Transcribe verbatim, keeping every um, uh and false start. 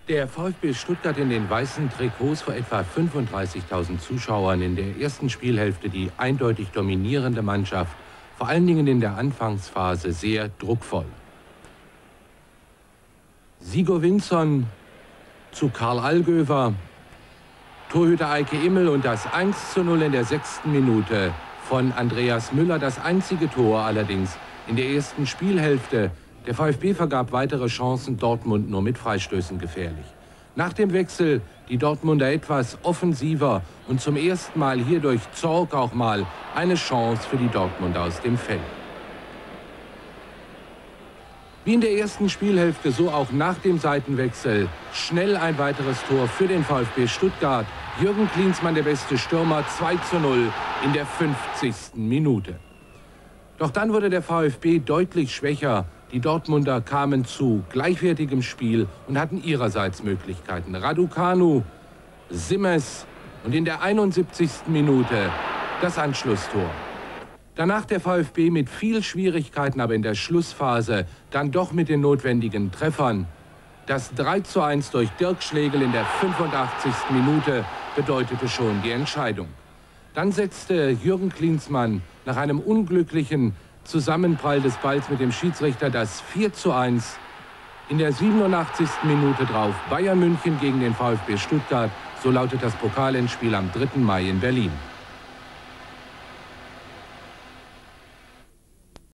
Der VfB Stuttgart in den weißen Trikots vor etwa fünfunddreißigtausend Zuschauern in der ersten Spielhälfte die eindeutig dominierende Mannschaft, vor allen Dingen in der Anfangsphase sehr druckvoll. Sigo Vinson zu Karl Allgöwer, Torhüter Eike Immel und das eins zu null in der sechsten Minute von Andreas Müller, das einzige Tor allerdings in der ersten Spielhälfte. Der VfB vergab weitere Chancen, Dortmund nur mit Freistößen gefährlich. Nach dem Wechsel die Dortmunder etwas offensiver und zum ersten Mal hier durch Zorc auch mal eine Chance für die Dortmunder aus dem Feld. Wie in der ersten Spielhälfte, so auch nach dem Seitenwechsel. Schnell ein weiteres Tor für den VfB Stuttgart. Jürgen Klinsmann, der beste Stürmer, zwei zu null in der fünfzigsten Minute. Doch dann wurde der VfB deutlich schwächer. Die Dortmunder kamen zu gleichwertigem Spiel und hatten ihrerseits Möglichkeiten. Raducanu, Simmers und in der einundsiebzigsten Minute das Anschlusstor. Danach der VfB mit viel Schwierigkeiten, aber in der Schlussphase dann doch mit den notwendigen Treffern. Das drei zu eins durch Dirk Schlegel in der fünfundachtzigsten Minute bedeutete schon die Entscheidung. Dann setzte Jürgen Klinsmann nach einem unglücklichen Zusammenprall des Balls mit dem Schiedsrichter das vier zu eins in der siebenundachtzigsten Minute drauf. Bayern München gegen den VfB Stuttgart, so lautet das Pokalendspiel am dritten Mai in Berlin.